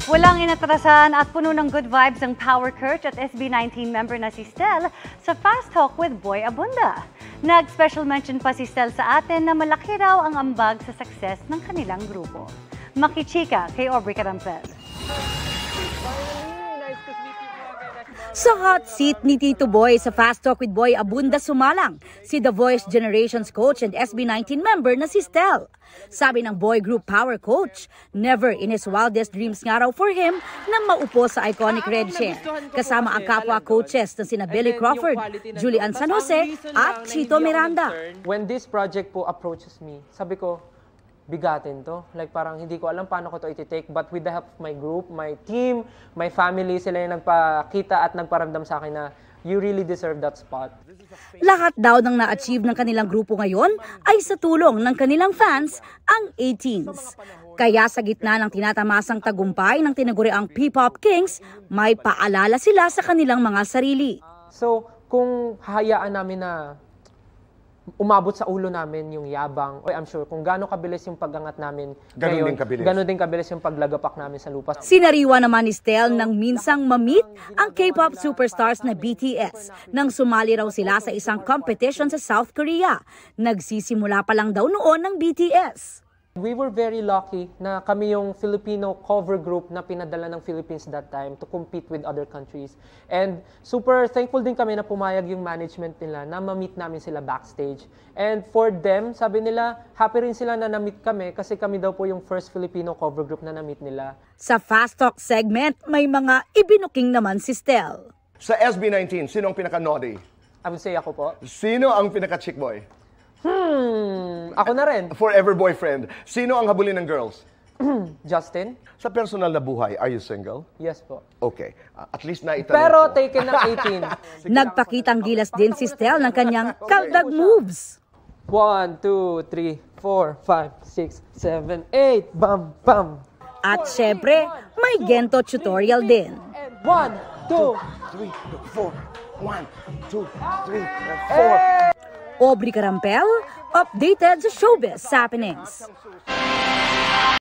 Walang inatrasan at puno ng good vibes ang Power Coach at SB19 member na si Stel sa Fast Talk with Boy Abunda. Nag-special mention pa si Stel sa atin na malaki raw ang ambag sa success ng kanilang grupo. Makichika kay Aubrey Carampel. Sa hot seat ni Tito Boy sa Fast Talk with Boy Abunda sumalang si The Voice Generations coach and SB19 member na si Stel. Sabi ng boy group Power Coach, never in his wildest dreams nga raw for him na maupo sa iconic red chair. Kasama ang kapwa coaches na sina Billy Crawford, Julian San Jose at Chito Miranda. When this project po approaches me, sabi ko, bigatin to. Like parang hindi ko alam paano ko to iti-take. But with the help of my group, my team, my family, sila yung nagpakita at nagparamdam sa akin na you really deserve that spot. Lahat daw ng na-achieve ng kanilang grupo ngayon ay sa tulong ng kanilang fans, ang 18s. Kaya sa gitna ng tinatamasang tagumpay ng tinaguriang P-Pop Kings, may paalala sila sa kanilang mga sarili. So kung hahayaan namin na umabot sa ulo namin yung yabang, I'm sure kung gaano kabilis yung pagangat namin ngayon, ganon din kabilis yung paglagapak namin sa lupa. Sinariwa naman ni Stel nang minsang ma-meet ang K-pop superstars na BTS nang sumali raw sila sa isang competition sa South Korea. Nagsisimula pa lang daw noon ng BTS. We were very lucky na kami yung Filipino cover group na pinadala ng Philippines that time to compete with other countries. And super thankful din kami na pumayag yung management nila na ma-meet namin sila backstage. And for them, sabi nila, happy rin sila na na-meet kami kasi kami daw po yung first Filipino cover group na na-meet nila. Sa Fast Talk segment, may mga ibinuking naman si Stel. Sa SB19, sino ang pinaka-naughty? I would say ako po. Sino ang pinaka-chick boy? Ako na rin. Forever boyfriend. Sino ang habulin ng girls? Justin? Sa personal na buhay, are you single? Yes po. Okay. At least naitanong Pero ko. taken ng 18. Nagpakitang gilas din si Stel ng kanyang kaldag moves. 1, 2, 3, 4, 5, 6, 7, 8. Bam, bam. At syempre, may gento tutorial din. 1, 2, 3, 4. 1, 2, 3, 4. Aubrey Carampel, updated sa showbiz happenings.